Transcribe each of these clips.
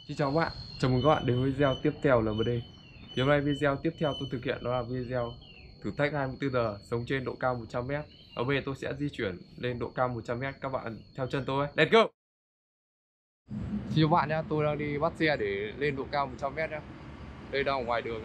Xin chào các bạn, chào mừng các bạn đến với video tiếp theo LMD. Thì hôm nay video tiếp theo tôi thực hiện đó là video thử thách 24 giờ sống trên độ cao 100m. Ở bây giờ tôi sẽ di chuyển lên độ cao 100m, các bạn theo chân tôi. Let's go! Xin chào các bạn nhé, tôi đang đi bắt xe để lên độ cao 100m nhé. Đây đang ở ngoài đường.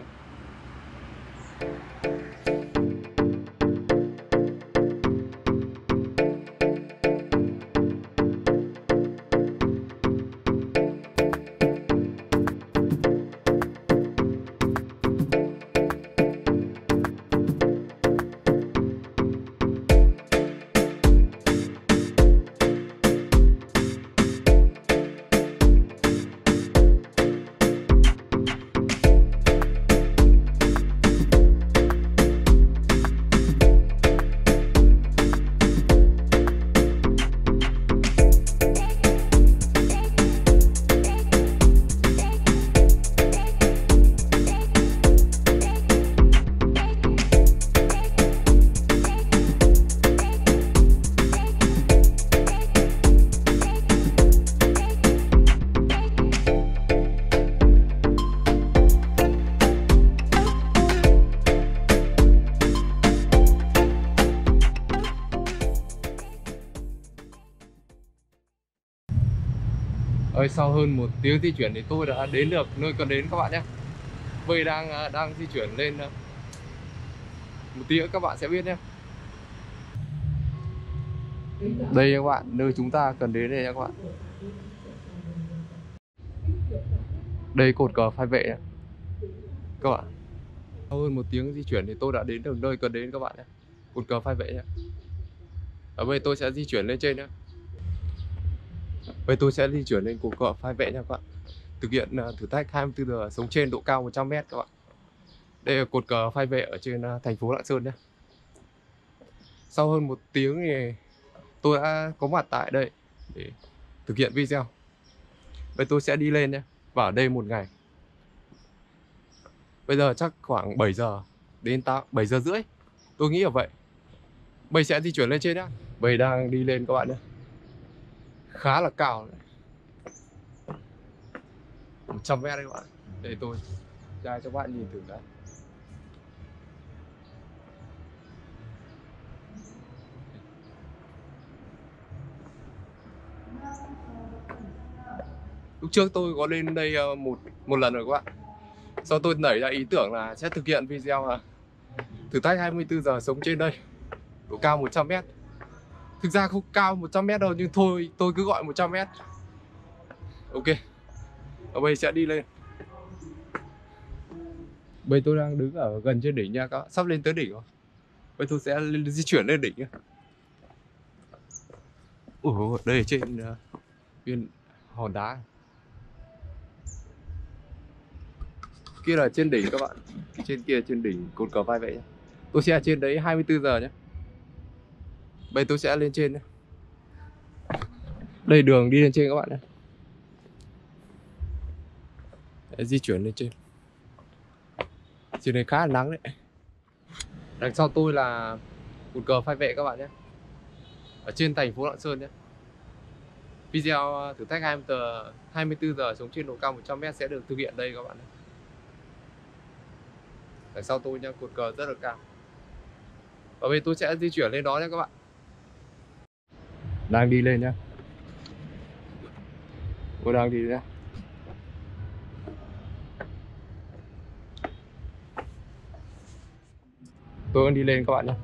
Sau hơn một tiếng di chuyển thì tôi đã đến được nơi cần đến các bạn nhé. Bây đang di chuyển lên, một tí nữa các bạn sẽ biết nhé. Đây các bạn, nơi chúng ta cần đến đây nha các bạn. Đây cột cờ phai vệ nhé các bạn. Sau hơn một tiếng di chuyển thì tôi đã đến được nơi cần đến các bạn nhé. Cột cờ phai vệ nhé. Ở đây tôi sẽ di chuyển lên trên nhé. Bây tôi sẽ di chuyển lên cột cờ phai vệ nha các bạn. Thực hiện thử thách 24 giờ sống trên độ cao 100m các bạn. Đây là cột cờ phai vệ ở trên thành phố Lạng Sơn nhé. Sau hơn một tiếng thì tôi đã có mặt tại đây để thực hiện video. Bây tôi sẽ đi lên nhé. Và ở đây một ngày. Bây giờ chắc khoảng 7 giờ đến 7 giờ rưỡi. Tôi nghĩ là vậy. Bây sẽ di chuyển lên trên nhé. Bây đang đi lên các bạn nhé. Khá là cao đấy. 100m đấy các bạn. Để tôi ra cho các bạn nhìn thử đã. Lúc trước tôi có lên đây một lần rồi các bạn. Sau tôi nảy ra ý tưởng là sẽ thực hiện video thử thách 24 giờ sống trên đây độ cao 100m. Thực ra không cao 100m đâu, nhưng thôi tôi cứ gọi 100m. Ok. Ở bây sẽ đi lên. Bây tôi đang đứng ở gần trên đỉnh nha các bạn. Sắp lên tới đỉnh rồi. Bây tôi sẽ di chuyển lên đỉnh nhé. Ủa, đây ở trên viên hòn đá. Kia là trên đỉnh các bạn. Trên kia trên đỉnh cột cờ phai vệ nhé. Tôi sẽ ở trên đấy 24 giờ nhé. Bây tôi sẽ lên trên nhé. Đây đường đi lên trên các bạn nhé. Để di chuyển lên trên. Trên này khá là nắng đấy. Đằng sau tôi là cột cờ phai vệ các bạn nhé. Ở trên thành phố Lạng Sơn nhé. Video thử thách 24 giờ sống trên độ cao 100m sẽ được thực hiện đây các bạn nhé. Đằng sau tôi nha, cột cờ rất là cao. Và bây giờ tôi sẽ di chuyển lên đó nhé các bạn. Đang đi lên nhé. Tôi đang đi nhé. Tôi đang đi lên các bạn nhé.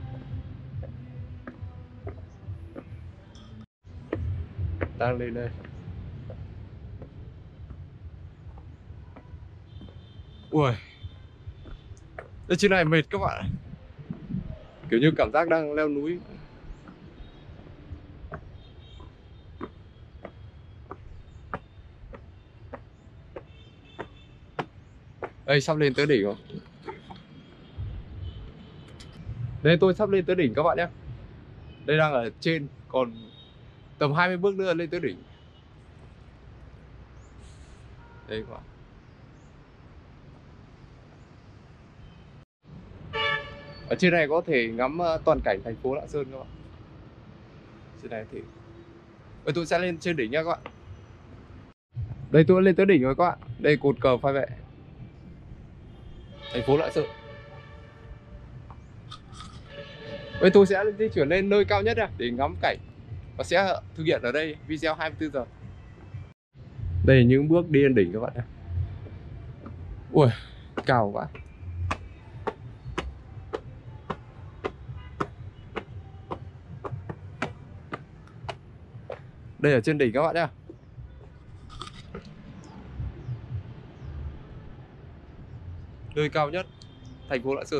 Đang lên đây. Ui, ở trên này mệt các bạn. Kiểu như cảm giác đang leo núi. Đây sắp lên tới đỉnh rồi. Đây tôi sắp lên tới đỉnh các bạn nhé. Đây đang ở trên, còn tầm 20 bước nữa lên tới đỉnh. Đây các bạn. Ở trên này có thể ngắm toàn cảnh thành phố Lạng Sơn các bạn. Trên này thì tôi sẽ lên trên đỉnh nha các bạn. Đây tôi lên tới đỉnh rồi các bạn. Đây cột cờ phai vệ thành phố Lạng Sơn. Bây tôi sẽ di chuyển lên nơi cao nhất để ngắm cảnh và sẽ thực hiện ở đây video 24 giờ. Đây là những bước đi lên đỉnh các bạn nhé. Ui, cao quá. Đây ở trên đỉnh các bạn nhé. Nơi cao nhất thành phố Lạng Sơn.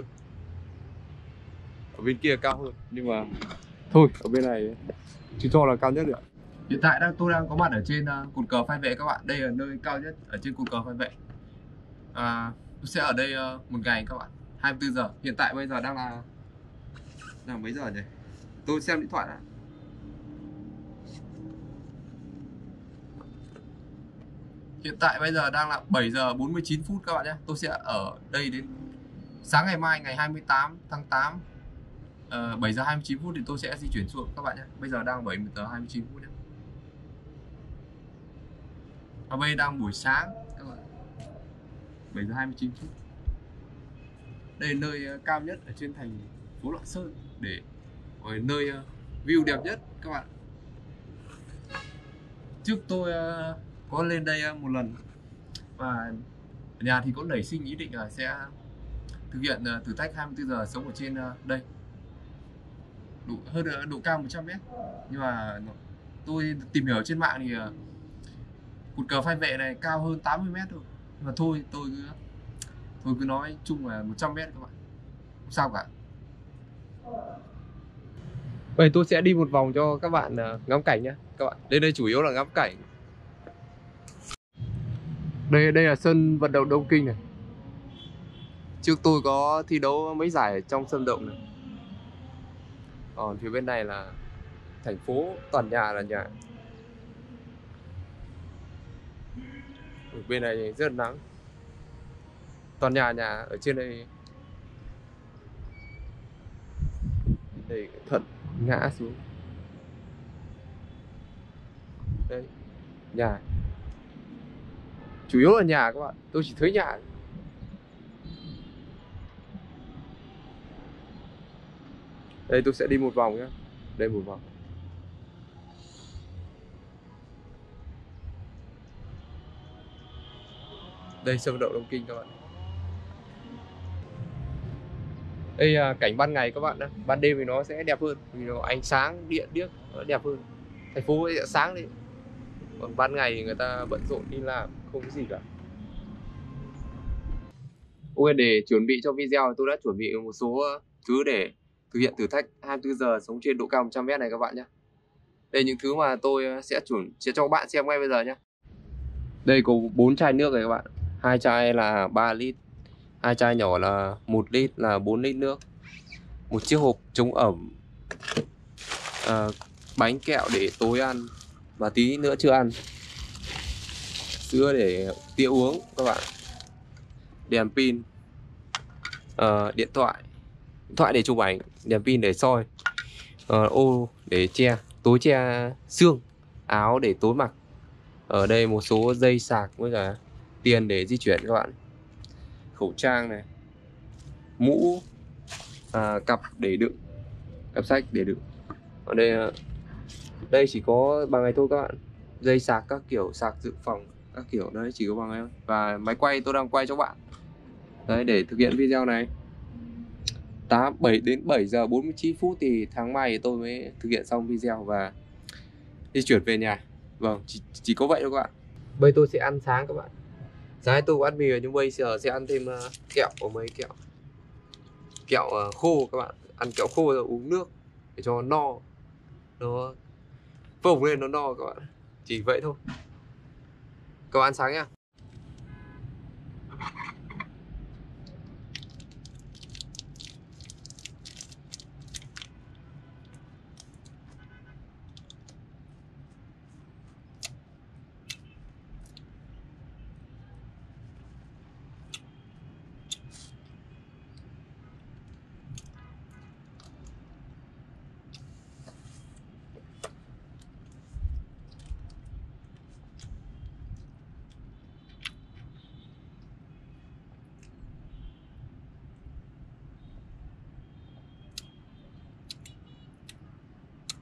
Ở bên kia cao hơn nhưng mà thôi, ở bên này chỉ cho là cao nhất được. Hiện tại tôi đang có mặt ở trên cột cờ phai vệ các bạn. Đây là nơi cao nhất ở trên cột cờ phai vệ. Tôi sẽ ở đây một ngày các bạn, 24 giờ. Hiện tại bây giờ đang là mấy giờ nhỉ? Tôi xem điện thoại đã. Hiện tại bây giờ đang là 7 giờ 49 phút các bạn nhé. Tôi sẽ ở đây đến sáng ngày mai ngày 28 tháng 8. 7 giờ 29 phút thì tôi sẽ di chuyển xuống các bạn nhé. Bây giờ đang 7 giờ 29 phút nhé. Và bây giờ đang buổi sáng các bạn. 7 giờ 29 phút. Đây là nơi cao nhất ở trên thành phố Lạng Sơn, để nơi view đẹp nhất các bạn. Trước tôi có lên đây một lần và ở nhà thì có nảy sinh ý định là sẽ thực hiện thử thách 24 giờ sống ở trên đây, độ cao 100 mét. Nhưng mà tôi tìm hiểu trên mạng thì cột cờ phai vệ này cao hơn 80 mét thôi. Nhưng mà thôi tôi cứ nói chung là 100 mét các bạn, không sao cả. Vậy tôi sẽ đi một vòng cho các bạn ngắm cảnh nhé các bạn. Đến đây chủ yếu là ngắm cảnh. Đây là sân vận động Đông Kinh này. Trước tôi có thi đấu mấy giải ở trong sân vận động này. Còn phía bên này là thành phố, toàn nhà là nhà. Ở bên này rất là nắng. Toàn nhà ở trên đây. Đây thận ngã xuống. Đây, nhà. Chủ yếu là nhà các bạn, tôi chỉ thấy nhà. Đây tôi sẽ đi một vòng nhé. Đây một vòng. Đây sân vận động Đông Kinh các bạn. Đây là cảnh ban ngày các bạn ạ. Ban đêm thì nó sẽ đẹp hơn, vì nó ánh sáng điện điếc nó đẹp hơn. Thành phố sẽ sáng đi. Còn ban ngày thì người ta bận rộn đi làm, không có gì cả. Ok, để chuẩn bị cho video tôi đã chuẩn bị một số thứ để thực hiện thử thách 24 giờ sống trên độ cao 100 mét này các bạn nhé. Đây những thứ mà tôi sẽ cho các bạn xem ngay bây giờ nhé. Đây có 4 chai nước này các bạn. 2 chai là 3 lít, 2 chai nhỏ là 1 lít là 4 lít nước. Một chiếc hộp chống ẩm, bánh kẹo để tối ăn và tí nữa chưa ăn, sữa để tí uống các bạn, đèn pin, điện thoại để chụp ảnh, đèn pin để soi, ô để tối che xương, áo để tối mặc. Ở đây một số dây sạc với cả tiền để di chuyển các bạn, khẩu trang này, mũ, cặp để đựng, cặp sách để đựng. Ở đây chỉ có bằng này thôi các bạn. Dây sạc các kiểu, sạc dự phòng các kiểu đấy chỉ có bằng này thôi. Và máy quay tôi đang quay cho bạn đấy để thực hiện video này. 7 đến 7 giờ 49 phút thì tháng mai tôi mới thực hiện xong video và di chuyển về nhà. Vâng, chỉ có vậy thôi các bạn. Bây tôi sẽ ăn sáng các bạn. Sáng tôi có ăn mì nhưng bây giờ sẽ ăn thêm kẹo, có mấy kẹo khô các bạn. Ăn kẹo khô rồi uống nước để cho no, nó phồng lên nó no các bạn. Chỉ vậy thôi. Các bạn ăn sáng nha.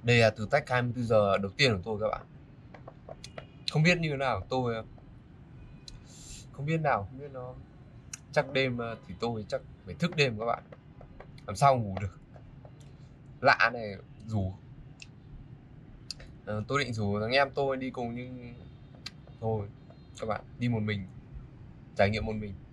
Đây là thử thách 24 giờ đầu tiên của tôi các bạn. Không biết như thế nào, tôi không biết nào, không biết nó chắc đêm thì tôi chắc phải thức đêm các bạn. Làm sao ngủ được. Lạ này, tôi định rủ thằng em tôi đi cùng nhưng thôi các bạn, đi một mình, trải nghiệm một mình.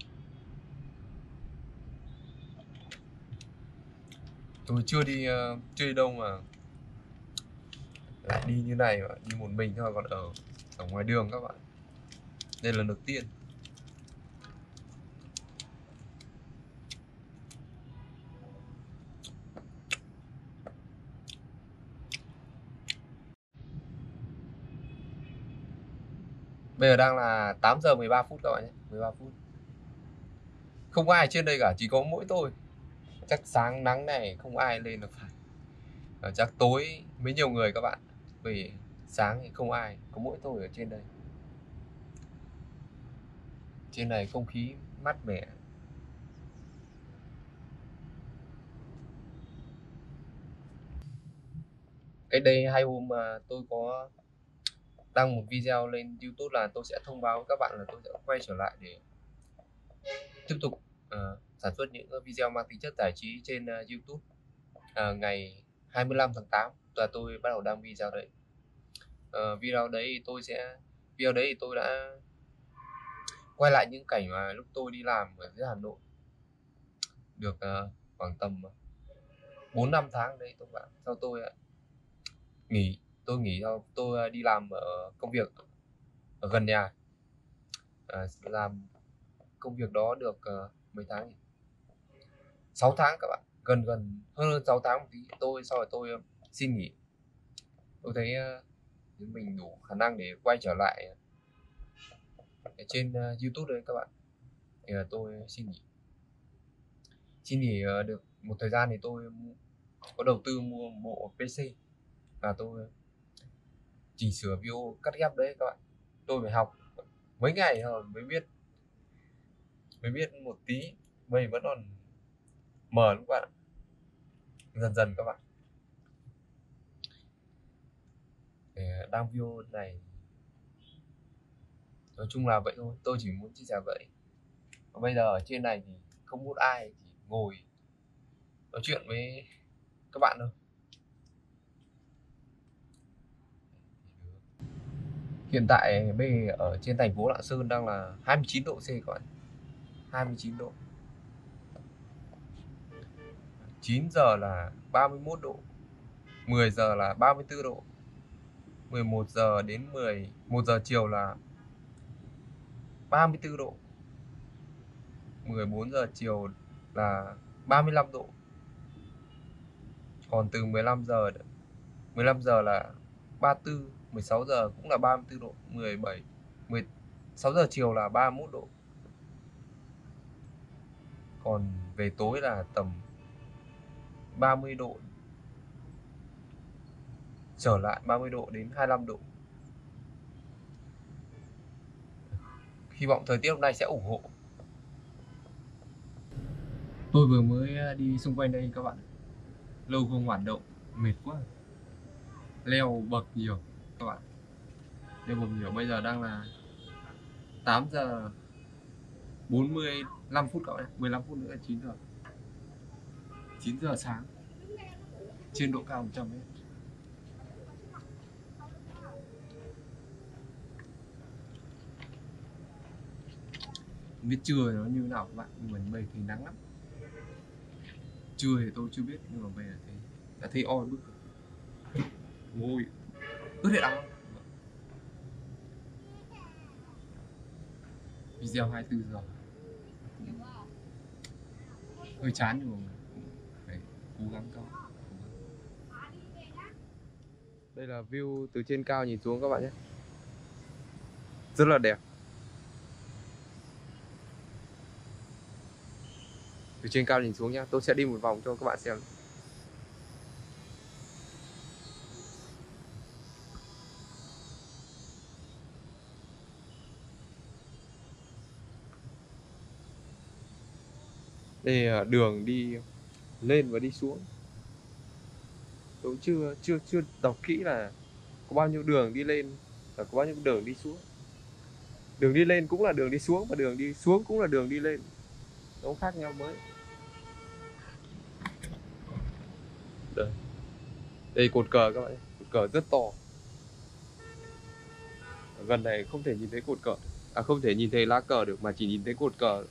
Tôi chưa đi đâu mà lại đi như này mà đi một mình thôi, còn ở ngoài đường các bạn. Đây là lần đầu tiên. Bây giờ đang là 8 giờ 13 phút các bạn nhé, 13 phút. Không ai trên đây cả, chỉ có mỗi tôi. Chắc sáng nắng này không ai lên được phải. Chắc tối mới nhiều người các bạn. Vì sáng thì không ai, có mỗi tôi ở trên đây. Trên này không khí mát mẻ. Cách đây 2 hôm mà tôi có đăng một video lên YouTube là tôi sẽ thông báo với các bạn là tôi sẽ quay trở lại để tiếp tục sản xuất những video mang tính chất giải trí trên YouTube. Ngày 25 tháng 8 là tôi bắt đầu đăng video đấy. Video đấy thì tôi đã quay lại những cảnh mà lúc tôi đi làm ở dưới Hà Nội được khoảng tầm 4-5 tháng đấy các bạn. Sau tôi nghỉ sau tôi đi làm ở công việc ở gần nhà. Làm công việc đó được mấy tháng nhỉ? 6 tháng các bạn, gần gần hơn 6 tháng một tí. Sau rồi tôi xin nghỉ. Tôi thấy mình đủ khả năng để quay trở lại trên YouTube đấy các bạn, thì là tôi xin nghỉ được một thời gian. Thì tôi có đầu tư mua một bộ PC và tôi chỉnh sửa video cắt ghép đấy các bạn. Tôi phải học mấy ngày rồi mới biết một tí, bây vẫn còn mờ lắm các bạn. Dần dần các bạn. Để đăng video này nói chung là vậy thôi, tôi chỉ muốn chia sẻ vậy. Và bây giờ ở trên này thì không muốn ai, chỉ ngồi nói chuyện với các bạn thôi. Hiện tại bây giờ ở trên thành phố Lạng Sơn đang là 29 độ C các bạn. 29 độ. 9 giờ là 31 độ, 10 giờ là 34 độ, 11 giờ đến 11 giờ chiều là 34 độ, 14 giờ chiều là 35 độ. Còn từ 15 giờ là 34, 16 giờ cũng là 34 độ, 16 giờ chiều là 31 độ. Còn về tối là tầm 30 độ, trở lại 30 độ đến 25 độ. Hy vọng thời tiết hôm nay sẽ ủng hộ. Tôi vừa mới đi xung quanh đây các bạn. Lâu không hoạt động, mệt quá. Leo bậc nhiều các bạn. Leo bậc nhiều. Bây giờ đang là 8 giờ 45 phút các bạn. 15 phút nữa là 9 giờ. 9 giờ sáng. Trên độ cao 100 mét. Không biết trưa nó như nào các bạn, nhưng mà bây giờ thì nắng lắm. Trưa thì tôi chưa biết, nhưng mà bây giờ đã thấy oi bức. Ngồi ướt hết áo. Video 24 giờ hơi chán, nhưng mà phải cố gắng cao. Đây là view từ trên cao nhìn xuống các bạn nhé, rất là đẹp. Từ trên cao nhìn xuống nhá, tôi sẽ đi một vòng cho các bạn xem. Đây là đường đi lên và đi xuống. Tôi chưa đọc kỹ là có bao nhiêu đường đi lên và có bao nhiêu đường đi xuống. Đường đi lên cũng là đường đi xuống, và đường đi xuống cũng là đường đi lên, nó khác nhau mới. Đây, đây cột cờ các bạn, cột cờ rất to. Ở gần này không thể nhìn thấy cột cờ, không thể nhìn thấy lá cờ được, mà chỉ nhìn thấy cột cờ.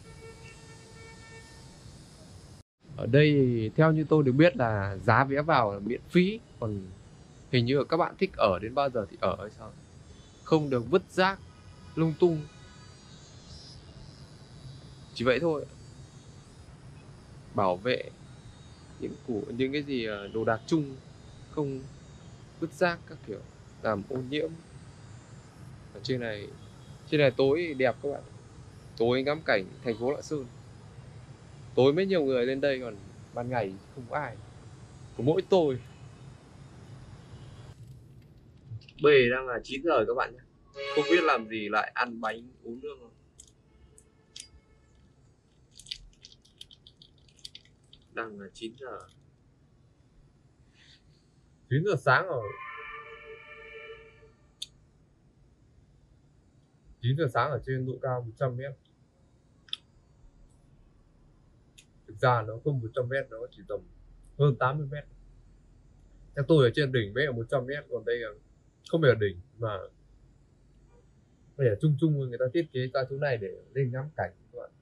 Ở đây thì theo như tôi được biết là giá vé vào là miễn phí, còn hình như là các bạn thích ở đến bao giờ thì ở hay sao, không được vứt rác lung tung, chỉ vậy thôi. Bảo vệ những cái gì đồ đạc chung, không vứt rác các kiểu làm ô nhiễm. Ở trên này tối đẹp các bạn, tối ngắm cảnh thành phố Lạng Sơn, tối mới nhiều người lên đây, còn ban ngày không có ai, có mỗi tôi. Bây giờ đang là 9 giờ các bạn nhé, không biết làm gì lại ăn bánh uống nước không. Đang là 9 giờ, 9 giờ sáng rồi, 9 giờ sáng ở trên độ cao 100 mét. Thực ra nó không 100 mét, nó chỉ tầm hơn 80 mét. Theo tôi ở trên đỉnh mới ở 100 mét, còn đây là không phải ở đỉnh mà bây giờ chung chung người ta thiết kế ra chỗ này để lên ngắm cảnh các bạn.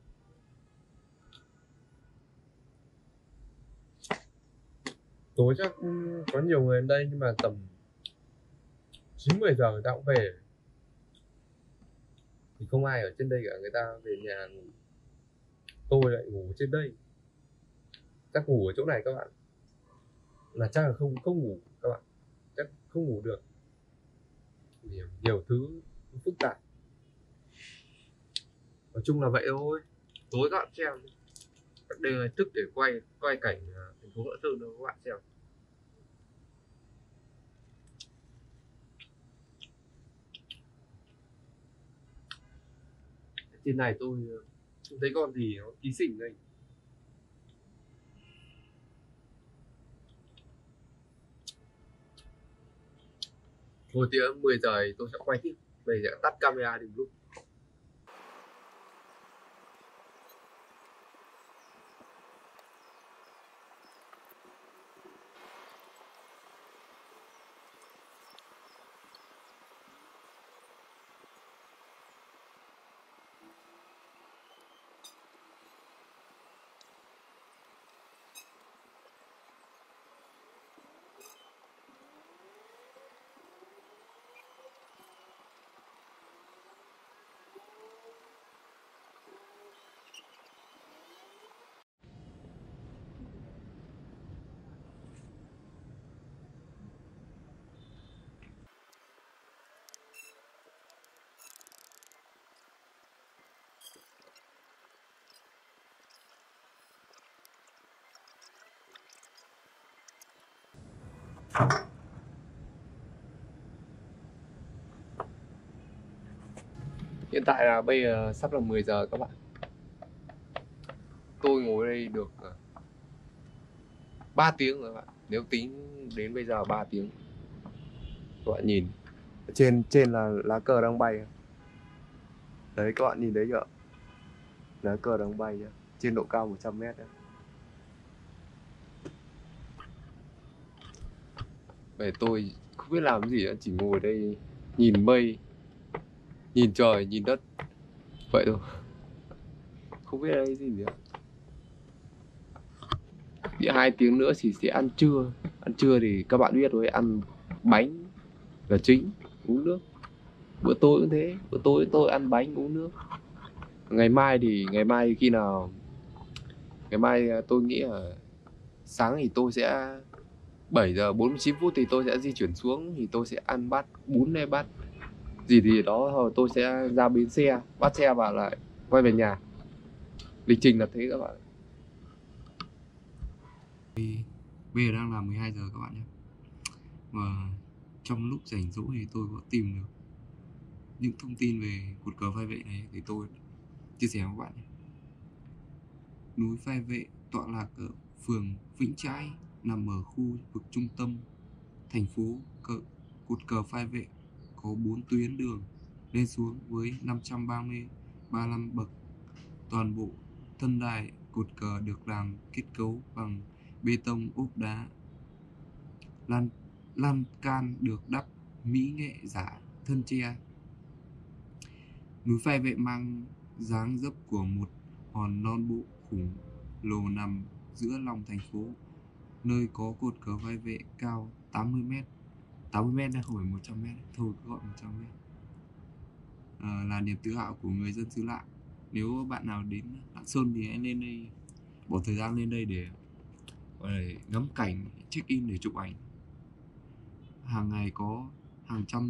Tối chắc có nhiều người đến đây, nhưng mà tầm 9-10 giờ người ta cũng về, thì không ai ở trên đây cả, người ta về nhà ngủ. Tôi lại ngủ trên đây, chắc ngủ ở chỗ này các bạn, là chắc là không không ngủ các bạn, chắc không ngủ được, nhiều thứ phức tạp. Nói chung là vậy thôi. Tối các bạn xem, đây là thức để quay cảnh thành phố Lạng Sơn đâu các bạn xem. Trên này tôi không thấy con gì nó ký xỉnh đây. Hồi tí 10 giờ thì tôi sẽ quay tiếp, bây giờ tắt camera đi một lúc. Hiện tại là bây giờ sắp là 10 giờ các bạn. Tôi ngồi đây được 3 tiếng rồi các bạn. Nếu tính đến bây giờ 3 tiếng. Các bạn nhìn, trên là lá cờ đang bay. Đấy các bạn nhìn thấy chưa? Lá cờ đang bay nhá, trên độ cao 100 mét nhá. Vậy tôi không biết làm gì nữa, chỉ ngồi đây nhìn mây, nhìn trời, nhìn đất, vậy thôi. Không biết đây gì nữa. Thì 2 tiếng nữa thì sẽ ăn trưa. Ăn trưa thì các bạn biết rồi, ăn bánh là chính, uống nước. Bữa tối cũng thế, bữa tối tôi ăn bánh uống nước. Ngày mai thì khi nào, ngày mai tôi nghĩ là sáng thì tôi sẽ 7 giờ 49 phút thì tôi sẽ di chuyển xuống, thì tôi sẽ ăn bát bún hay bát gì thì đó, rồi tôi sẽ ra bến xe bắt xe và lại quay về nhà. Lịch trình là thế các bạn. Bây giờ đang là 12 giờ các bạn nhé. Và trong lúc rảnh rỗi thì tôi có tìm được những thông tin về cột cờ Phai Vệ này thì tôi chia sẻ với các bạn nhé. Núi Phai Vệ tọa lạc ở phường Vĩnh Trãi, nằm ở khu vực trung tâm thành phố. Cột cờ phai vệ có 4 tuyến đường lên xuống với 535 bậc. Toàn bộ thân đài cột cờ được làm kết cấu bằng bê tông ốp đá. Lan can được đắp mỹ nghệ giả thân tre. Núi phai vệ mang dáng dấp của một hòn non bộ khủng lồ nằm giữa lòng thành phố, nơi có cột cờ phai vệ cao 80 mét. 80 mét đây, không phải 100 mét, thôi cứ gọi 100 mét. Là niềm tự hào của người dân xứ Lạng. Nếu bạn nào đến Lạng Sơn thì hãy lên đây, bỏ thời gian lên đây để ngắm cảnh, check in để chụp ảnh. Hàng ngày có hàng trăm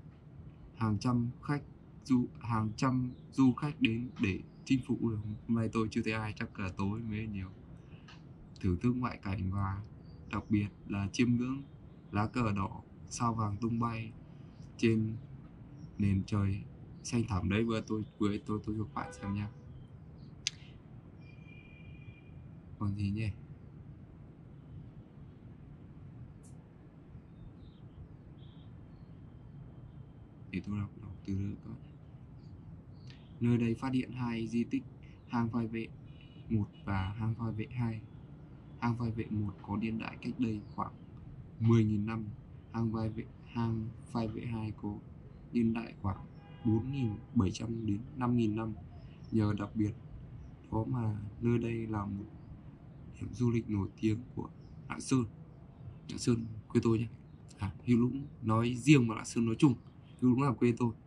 du khách đến để chinh phục. Hôm nay tôi chưa thấy ai, chắc cả tối mới nhiều. Thưởng thức ngoại cảnh và đặc biệt là chiêm ngưỡng lá cờ đỏ sao vàng tung bay trên nền trời xanh thẳm đấy. Tôi cho các bạn xem nha. Còn gì nhỉ? Để tôi đọc từ từ. Nơi đây phát hiện 2 di tích hang phai vệ 1 và hang phai vệ 2. Hang phai vệ 1 có niên đại cách đây khoảng 10.000 năm. Hang phai vệ 2 có niên đại khoảng 4.700 đến 5.000 năm. Nhờ đặc biệt đó mà nơi đây là một điểm du lịch nổi tiếng của Lạng Sơn. Lạng Sơn quê tôi nhé. Hữu Lũng nói riêng và Lạng Sơn nói chung. Hữu Lũng là quê tôi.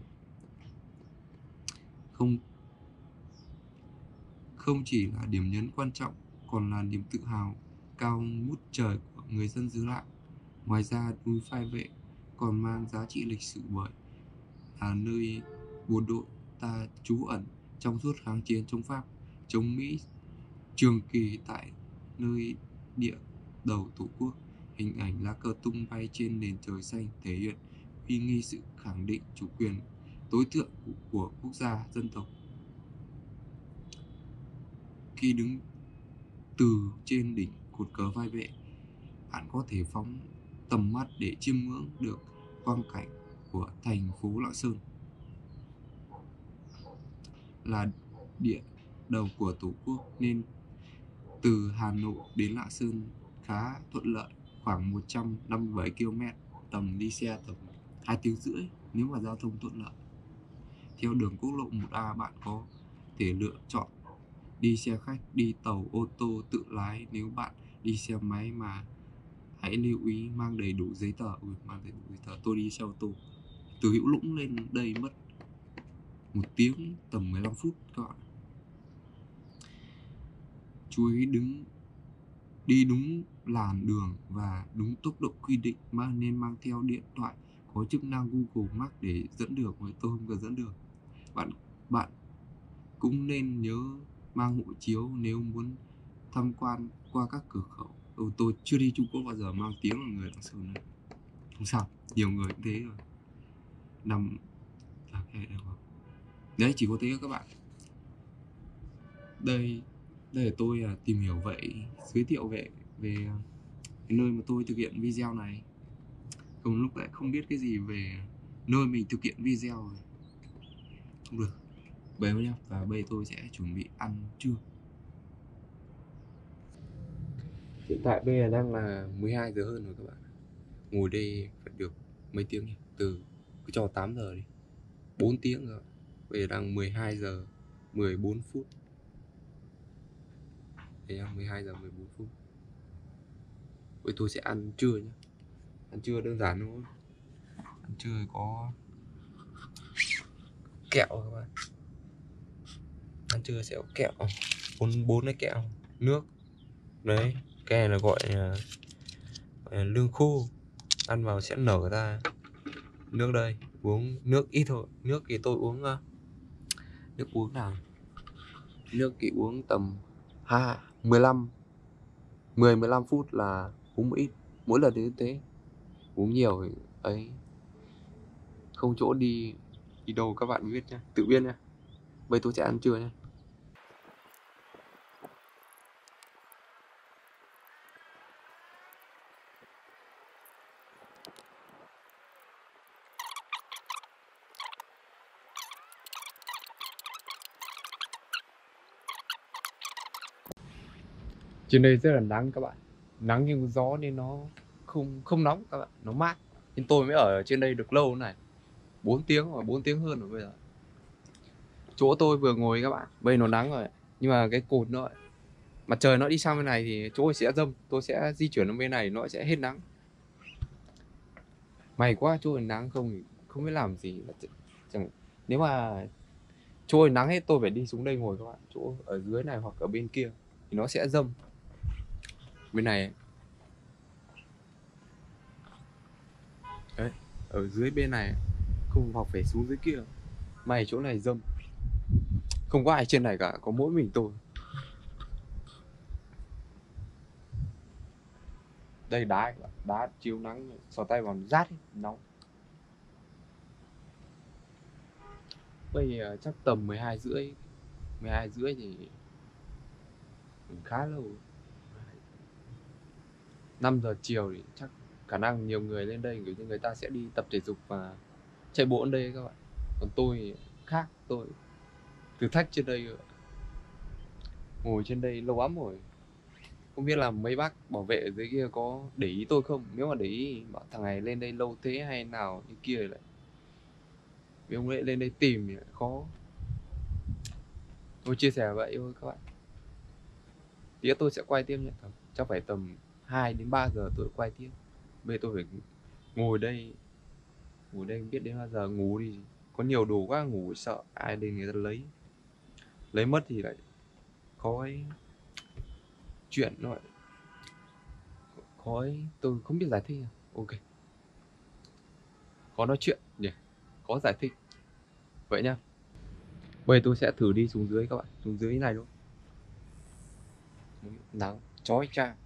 Không chỉ là điểm nhấn quan trọng, còn là niềm tự hào cao ngút trời của người dân xứ Lạng. Ngoài ra, núi phai vệ còn mang giá trị lịch sử bởi là nơi bộ đội ta trú ẩn trong suốt kháng chiến chống Pháp, chống Mỹ trường kỳ tại nơi địa đầu Tổ quốc. Hình ảnh lá cờ tung bay trên nền trời xanh thể hiện uy nghi sự khẳng định chủ quyền tối thượng của quốc gia dân tộc. Khi đứng từ trên đỉnh cột cờ phai vệ, bạn có thể phóng tầm mắt để chiêm ngưỡng được quang cảnh của thành phố Lạng Sơn, là địa đầu của Tổ quốc nên từ Hà Nội đến Lạng Sơn khá thuận lợi, khoảng 157 km, tầm đi xe tầm 2 tiếng rưỡi nếu mà giao thông thuận lợi. Theo đường quốc lộ 1A, bạn có thể lựa chọn đi xe khách, đi tàu, ô tô tự lái. Nếu bạn đi xe máy mà hãy lưu ý mang đầy đủ giấy tờ. Tôi đi xe ô tô từ Hữu Lũng lên đây mất 1 tiếng tầm 15 phút các bạn. Chú ý đi đúng làn đường và đúng tốc độ quy định, nên mang theo điện thoại có chức năng Google Maps để dẫn đường. Tôi không cần dẫn đường. Bạn cũng nên nhớ mang hộ chiếu nếu muốn tham quan qua các cửa khẩu. Tôi chưa đi Trung Quốc bao giờ, mang tiếng là người Lạng Sơn này. Không sao, nhiều người cũng thế rồi. Đấy, chỉ có thế các bạn. Đây là tôi tìm hiểu vậy, giới thiệu về cái nơi mà tôi thực hiện video này. Cùng lúc lại không biết cái gì về nơi mình thực hiện video rồi. Không được. Bấy nhá. Và bây giờ tôi sẽ chuẩn bị ăn trưa. Hiện tại bây giờ đang là 12 giờ hơn rồi các bạn. Ngồi đây phải được mấy tiếng nhỉ? Cứ cho 8 giờ đi, 4 tiếng rồi. Bây giờ đang 12 giờ 14 phút. Đây là 12 giờ 14 phút. Bây tôi sẽ ăn trưa nhé. Ăn trưa đơn giản thôi. Ăn trưa có kẹo các bạn. Ăn trưa sẽ có kẹo, 4 cái kẹo, nước. Đấy, cái này là gọi là lương khô. Ăn vào sẽ nở ra. Nước đây, uống nước ít thôi. Nước thì tôi uống nước uống nào? Nước thì uống tầm 10-15 phút là uống ít. Mỗi lần đến thế. Uống nhiều thì ấy, không chỗ đi đâu các bạn biết nhá, tự biết nhá. Bây tôi sẽ ăn trưa nhá. Trên đây rất là nắng các bạn, nắng nhưng có gió nên nó không không nóng các bạn, nó mát. Nên tôi mới ở trên đây được lâu này, 4 tiếng rồi, 4 tiếng hơn rồi bây giờ. Chỗ tôi vừa ngồi các bạn, bây nó nắng rồi, nhưng mà cái cột nó mặt trời nó đi sang bên này thì chỗ sẽ râm, tôi sẽ di chuyển đến bên này nó sẽ hết nắng. May quá chỗ nắng không thì không biết làm gì. Chẳng, nếu mà chỗ nắng hết tôi phải đi xuống đây ngồi các bạn, chỗ ở dưới này hoặc ở bên kia thì nó sẽ râm. Bên này đấy, ở dưới bên này không hoặc phải xuống dưới kia. May chỗ này râm, không có ai trên này cả, có mỗi mình tôi. Đây đá các bạn, đá chiếu nắng sò tay vào rát ấy, nóng. Bây giờ chắc tầm 12 rưỡi, 12 rưỡi thì khá lâu. 5 giờ chiều thì chắc khả năng nhiều người lên đây, kiểu như người ta sẽ đi tập thể dục và chạy bộ ở đây các bạn. Còn tôi thì khác, tôi thử thách trên đây rồi. Ngồi trên đây lâu lắm rồi, không biết là mấy bác bảo vệ ở dưới kia có để ý tôi không. Nếu mà để ý bảo thằng này lên đây lâu thế hay nào như kia lại, vì ông lại lên đây tìm thì lại khó. Tôi chia sẻ vậy thôi các bạn. Tí nữa tôi sẽ quay tiếp nhé, chắc phải tầm 2 đến 3 giờ tôi quay tiếp. Bây giờ tôi phải ngồi đây, ngồi đây không biết đến bao giờ ngủ đi. Có nhiều đồ quá ngủ sợ ai đến người ta lấy mất thì lại có cái chuyện nó lại có ấy, tôi không biết giải thích. Ok, có nói chuyện nhỉ, có giải thích vậy nhá. Bây giờ tôi sẽ thử đi xuống dưới các bạn, xuống dưới này luôn. Nắng chói chang.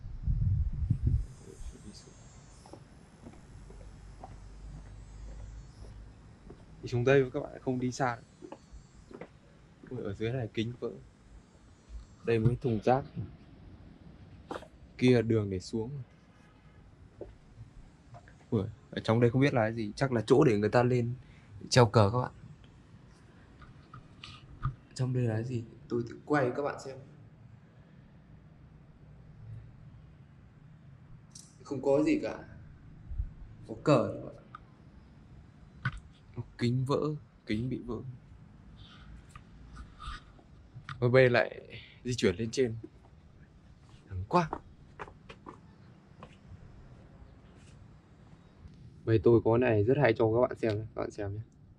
Đi xuống đây các bạn, không đi xa. Ui, ở dưới này kính vỡ. Đây mới thùng rác, kia đường để xuống. Ui, ở trong đây không biết là cái gì, chắc là chỗ để người ta lên treo cờ các bạn. Trong đây là cái gì, tôi tự quay các bạn xem. Không có gì cả, có cờ các bạn. Kính vỡ, kính bị vỡ. Rồi bây lại di chuyển lên trên. Nắng quá. Bây tôi có này rất hay cho các bạn xem, các bạn xem nhé.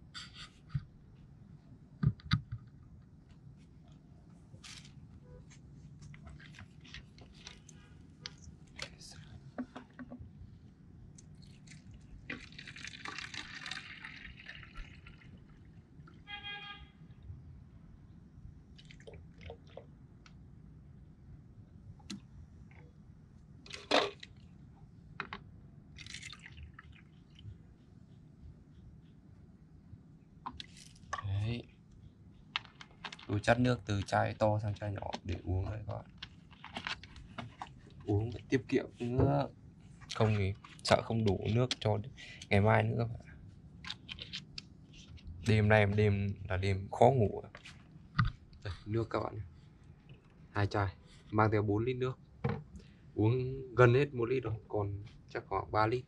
Đấy, tôi chắt nước từ chai to sang chai nhỏ để uống đây các bạn. Uống phải tiết kiệm nước, không thì sợ không đủ nước cho ngày mai nữa các bạn. Đêm nay đêm là đêm khó ngủ. Đây, nước các bạn, 2 chai, mang theo 4 lít nước, uống gần hết 1 lít rồi, còn chắc khoảng 3 lít.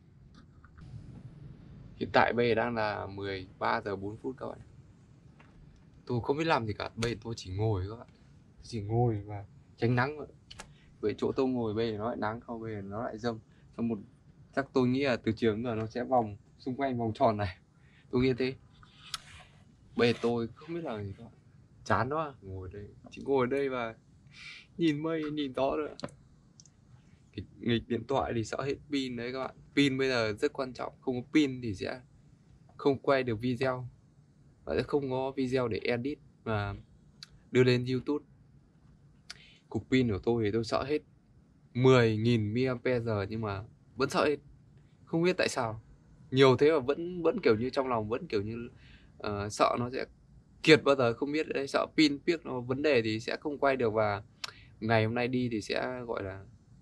Hiện tại bây giờ đang là 13 giờ 4 phút các bạn. Tôi không biết làm gì cả, bây giờ tôi chỉ ngồi các bạn, chỉ ngồi và tránh nắng vậy. Với chỗ tôi ngồi bây giờ nó lại nắng, không bây giờ nó lại râm. Trong một chắc tôi nghĩ là từ chiều đến giờ nó sẽ vòng xung quanh vòng tròn này, tôi nghĩ thế. Bây giờ tôi không biết làm gì các bạn, chán quá, ngồi đây chỉ ngồi đây và nhìn mây nhìn gió nữa. Cái nghịch điện thoại thì sợ hết pin đấy các bạn, pin bây giờ rất quan trọng, không có pin thì sẽ không quay được video và sẽ không có video để edit và đưa lên YouTube. Cục pin của tôi thì tôi sợ hết 10.000 mAh nhưng mà vẫn sợ hết, không biết tại sao nhiều thế mà vẫn kiểu như trong lòng vẫn kiểu như sợ nó sẽ kiệt bao giờ không biết đấy, sợ pin piếc nó vấn đề thì sẽ không quay được và ngày hôm nay đi thì sẽ gọi là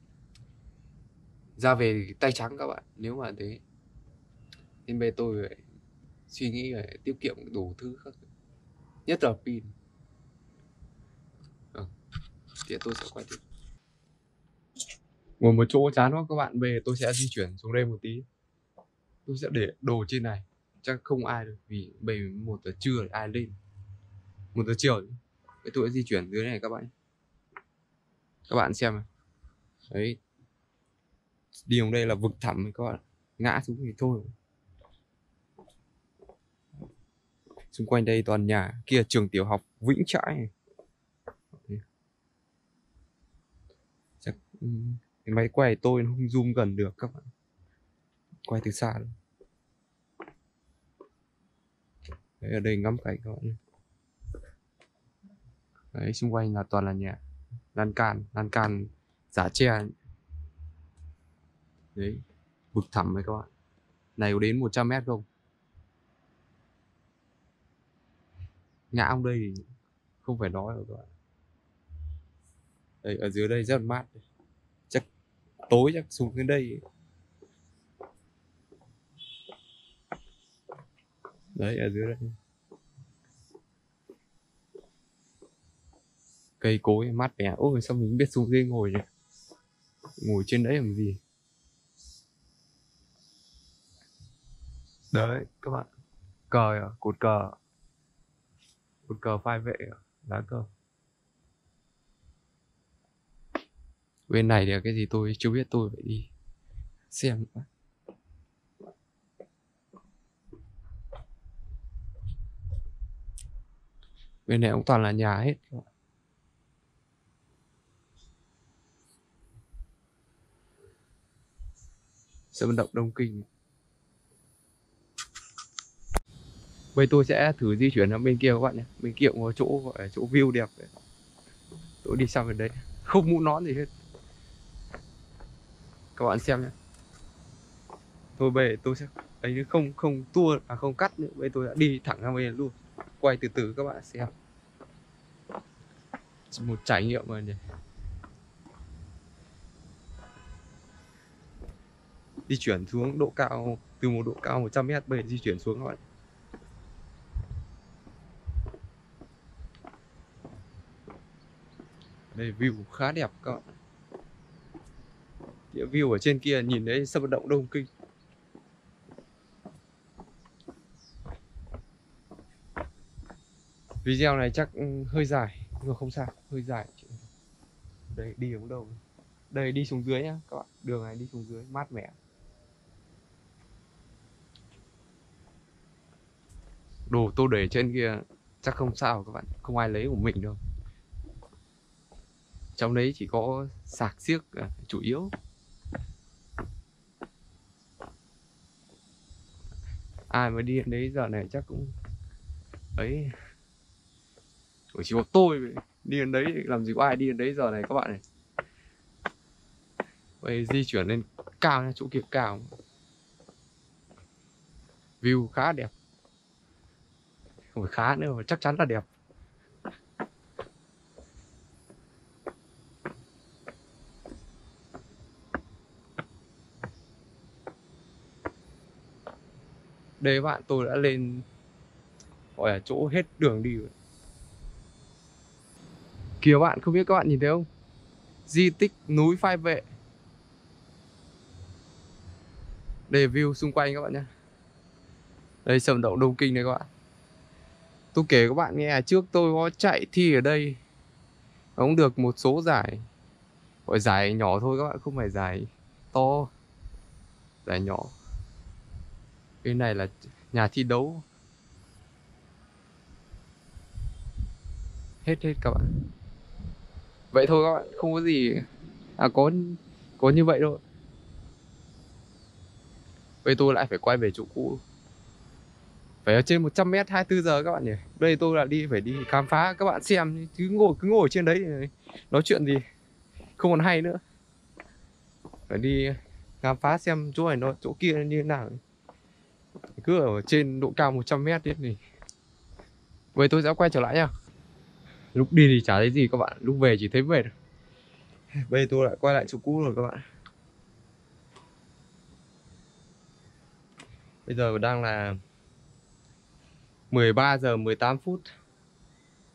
ra về tay trắng các bạn, nếu mà thế. Nên bây tôi phải suy nghĩ phải tiết kiệm đủ thứ khác, nhất là pin. Thì tôi sẽ quay tiếp. Ngồi một chỗ chán quá các bạn, về tôi sẽ di chuyển xuống đây một tí. Tôi sẽ để đồ trên này, chắc không ai được vì bây giờ 1 giờ trưa thì ai lên. 1 giờ chiều cái tôi sẽ di chuyển dưới này các bạn. Các bạn xem này. Đấy, đi xuống đây là vực thẳm các bạn, ngã xuống thì thôi. Xung quanh đây toàn nhà, kia trường tiểu học Vĩnh Trãi này. Chắc cái máy quay tôi nó không zoom gần được các bạn, quay từ xa luôn. Đấy, ở đây ngắm cảnh các bạn. Đấy, xung quanh là toàn là nhà, lan can giả tre. Đấy, vực thẳm này các bạn, này có đến 100 mét không? Ngã ông đây thì không phải nói rồi các bạn. Đây, ở dưới đây rất là mát, chắc tối chắc xuống đến đây. Đấy, ở dưới đây cây cối mát mẻ. Ôi sao mình biết xuống dưới ngồi nhỉ, ngồi trên đấy làm gì. Đấy các bạn, cờ à, cột cờ phai vệ à, lá cờ. Bên này thì là cái gì tôi chưa biết, tôi phải đi xem. Bên này cũng toàn là nhà hết. Sân vận động Đông Kinh. Bây tôi sẽ thử di chuyển ở bên kia các bạn nhé. Bên kia cũng có chỗ gọi là chỗ view đẹp đấy. Tôi đi sang bên đấy, không mũ nón gì hết. Các bạn xem nhé. Tôi về tôi sẽ ấy, không tua à, không cắt nữa. Bây tôi đã đi thẳng ra bên luôn. Quay từ từ các bạn xem. Một trải nghiệm mà nhỉ. Di chuyển xuống độ cao, từ một độ cao 100 mét bây giờ di chuyển xuống các bạn. Đây view khá đẹp các bạn. Địa view ở trên kia nhìn thấy sân vận động Đông Kinh. Video này chắc hơi dài nhưng mà không sao, hơi dài. Đây đi hướng đâu? Đây đi xuống dưới nhá các bạn, đường này đi xuống dưới mát mẻ. Đồ tôi để trên kia chắc không sao các bạn, không ai lấy của mình đâu. Trong đấy chỉ có sạc xiếc chủ yếu. Ai mà đi đến đấy giờ này chắc cũng ấy, chỉ có tôi đi đến đấy, làm gì có ai đi đến đấy giờ này các bạn này. Bây di chuyển lên cao nha, chỗ kia cao, view khá đẹp, không phải khá nữa mà chắc chắn là đẹp. Đây các bạn, tôi đã lên gọi là chỗ hết đường đi rồi. Kìa bạn, không biết các bạn nhìn thấy không, di tích núi Phai Vệ. Đây view xung quanh các bạn nhé. Đây sầm động Đông Kinh này các bạn. Tôi kể các bạn nghe, trước tôi có chạy thi ở đây, cũng được một số giải, gọi giải nhỏ thôi các bạn, không phải giải to, giải nhỏ. Bên này là nhà thi đấu. Hết các bạn. Vậy thôi các bạn, không có gì. À có như vậy thôi. Bây tôi lại phải quay về chỗ cũ. Phải ở trên 100 mét 24 giờ các bạn nhỉ. Đây tôi là phải đi khám phá, các bạn xem chứ cứ ngồi trên đấy nói chuyện gì không còn hay nữa. Phải đi khám phá xem chỗ này nó chỗ kia như thế nào. Cứ ở trên độ cao 100 mét thì. Vậy tôi sẽ quay trở lại nha. Lúc đi thì chả thấy gì các bạn, lúc về chỉ thấy mệt. Bây tôi lại quay lại chỗ cũ rồi các bạn. Bây giờ đang là 13 giờ 18 phút.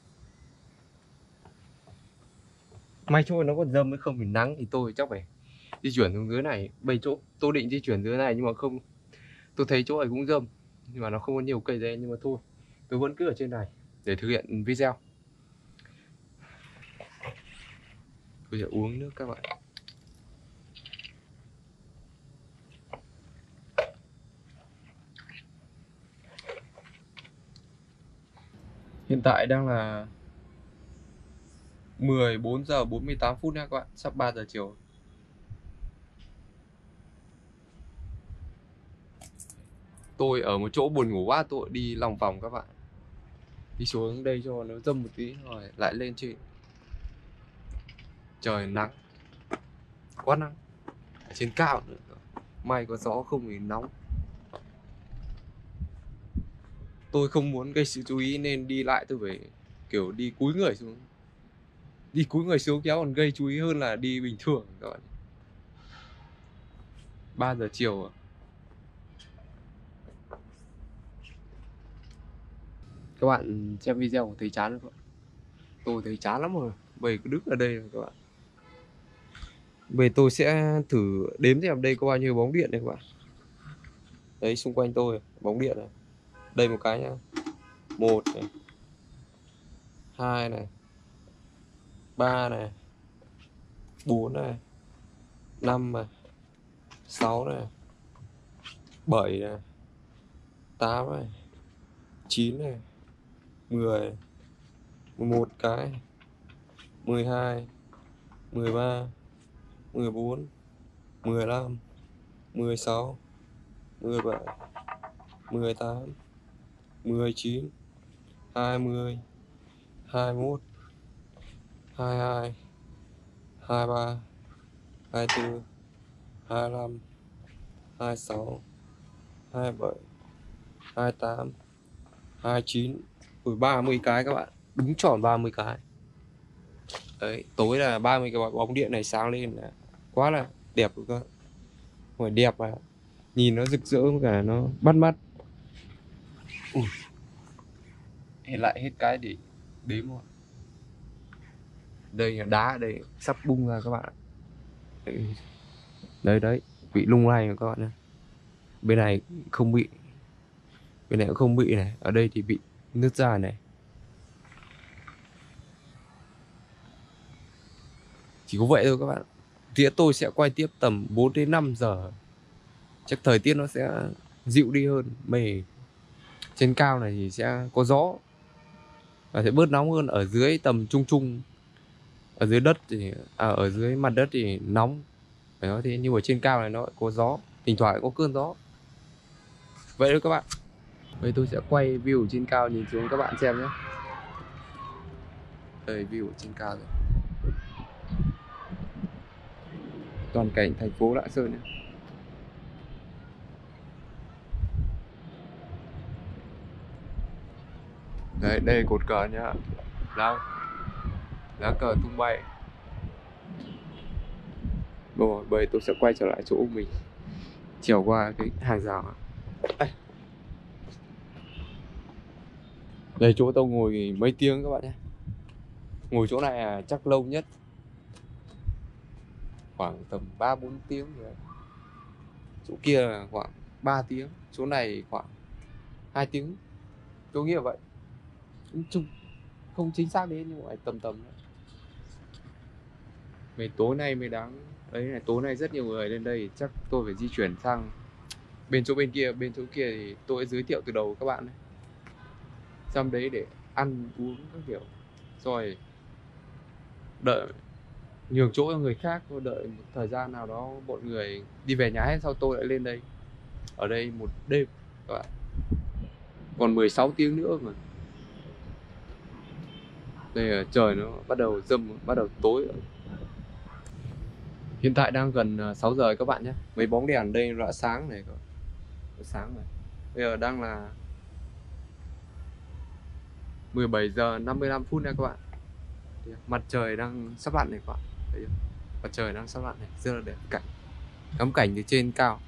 May thôi nó còn râm mới không, vì nắng thì tôi chắc phải di chuyển xuống dưới này. Bây chỗ tôi định di chuyển dưới này nhưng mà không, tôi thấy chỗ này cũng râm nhưng mà nó không có nhiều cây dễ, nhưng mà thôi tôi vẫn cứ ở trên này để thực hiện video. Tôi sẽ uống nước các bạn. Hiện tại đang là 14 giờ 48 phút nha các bạn, sắp 3 giờ chiều. Tôi ở một chỗ buồn ngủ quá, tôi đi lòng vòng các bạn. Đi xuống đây cho nó dâm một tí rồi lại lên trên. Trời nắng, quá nắng. Ở trên cao nữa. May có gió không thì nóng. Tôi không muốn gây sự chú ý nên đi lại tôi phải kiểu đi cúi người xuống. Đi cúi người xuống kéo còn gây chú ý hơn là đi bình thường các bạn. 3 giờ chiều à. Các bạn xem video có thấy chán không? Tôi thấy chán lắm rồi. Bây cứ đứng ở đây rồi các bạn. Bây tôi sẽ thử đếm xem đây có bao nhiêu bóng điện này các bạn. Đấy, xung quanh tôi bóng điện này. Đây một cái nhá. 1 này, 2 này, 3 này, 4 này, 5 này, 6 này, 7 này, 8 này, 9 này, 10, 11 cái, 12, 13, 14, 15, 16, 17, 18, 19, 20, 21, 22, 23, 24, 25, 26, 27, 28, 29. Ui, 30 cái các bạn. Đúng tròn 30 cái. Đấy, tối là 30 cái bóng điện này sáng lên là quá là đẹp rồi cơ. Hồi đẹp mà. Nhìn nó rực rỡ cả nó bắt mắt. Ui. Hết lại hết cái để đếm rồi. Đây là đá ở đây sắp bung ra các bạn. Đấy đấy, bị lung lay rồi các bạn nhé. Bên này không bị. Bên này cũng không bị này. Ở đây thì bị nứt ra này. Chỉ có vậy thôi các bạn. Thì tôi sẽ quay tiếp tầm 4 đến 5 giờ. Chắc thời tiết nó sẽ dịu đi hơn. Mày trên cao này thì sẽ có gió và sẽ bớt nóng hơn. Ở dưới tầm trung trung, ở dưới đất thì ở dưới mặt đất thì nóng. Phải nói thế, nhưng ở trên cao này nó có gió, thỉnh thoảng có cơn gió. Vậy thôi các bạn. Bây tôi sẽ quay view trên cao nhìn xuống các bạn xem nhé. Đây view trên cao rồi. Toàn cảnh thành phố Lạng Sơn nhé. Đấy, đây cột cờ nhá. Lá cờ tung bay. Rồi, bây tôi sẽ quay trở lại chỗ mình, trèo qua cái hàng rào. Đây chỗ tôi ngồi mấy tiếng các bạn nhé. Ngồi chỗ này chắc lâu nhất, khoảng tầm 3-4 tiếng rồi. Chỗ kia là khoảng 3 tiếng, chỗ này khoảng 2 tiếng. Tôi nghĩ là vậy. Chung không chính xác đấy nhưng mà tầm tầm đấy. Mấy tối nay mới đáng. Đấy này, tối nay rất nhiều người lên đây, chắc tôi phải di chuyển sang bên chỗ kia thì tôi giới thiệu từ đầu các bạn đấy. Xong đấy để ăn uống các kiểu. Rồi đợi nhường chỗ cho người khác, đợi một thời gian nào đó mọi người đi về nhà hết, sau tôi lại lên đây. Ở đây một đêm các bạn. Còn 16 tiếng nữa mà. Đây là trời nó bắt đầu râm, bắt đầu tối rồi. Hiện tại đang gần 6 giờ các bạn nhé. Mấy bóng đèn đây đã sáng này các bạn. Sáng rồi. Bây giờ đang là 17 giờ 55 phút nha các bạn. Mặt trời đang sắp lặn này các bạn. Đấy, mặt trời đang sắp lặn này, rất là đẹp cảnh. Ngắm cảnh từ trên cao.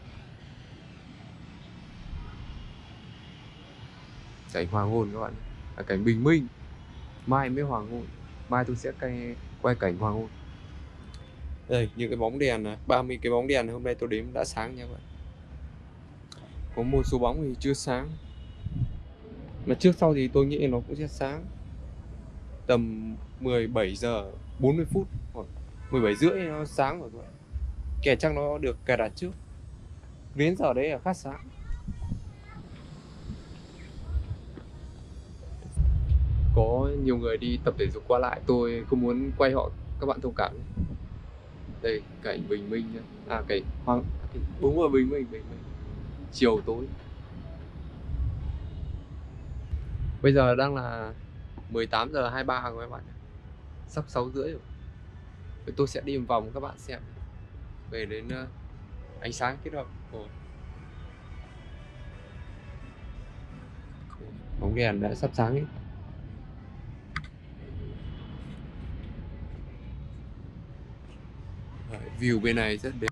Cảnh hoàng hôn các bạn. Cảnh bình minh. Mai mới hoàng hôn. Mai tôi sẽ quay cảnh hoàng hôn. Đây, những cái bóng đèn này, 30 cái bóng đèn hôm nay tôi đếm đã sáng nha các bạn. Có một số bóng thì chưa sáng. Mà trước sau thì tôi nghĩ nó cũng sẽ sáng. Tầm 17 giờ 40 phút hoặc 17 rưỡi nó sáng rồi các bạn. Kẻ chắc nó được cài đặt trước. Đến giờ đấy là khá sáng. Có nhiều người đi tập thể dục qua lại, tôi không muốn quay họ, các bạn thông cảm. Đây cảnh bình minh nhá. À cảnh hoang, đúng rồi, bình minh chiều tối. Bây giờ đang là 18 giờ 23 rồi các bạn, sắp 6 rưỡi rồi. Vậy tôi sẽ đi một vòng các bạn xem về đến ánh sáng kết hợp. Ồ, bóng đèn đã sắp sáng ấy. Đấy, view bên này rất đẹp.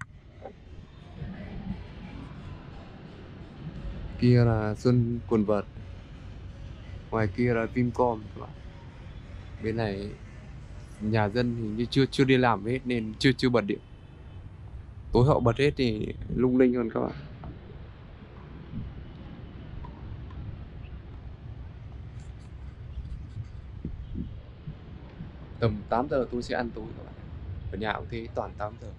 Kia là Xuân Quần Vợt, ngoài kia là Vincom các bạn. Bên này nhà dân thì như chưa đi làm hết nên chưa bật điện. Tối họ bật hết thì lung linh hơn các bạn. Tầm 8 giờ tôi sẽ ăn tối các bạn. Ở nhà cũng thế, toàn 8 giờ.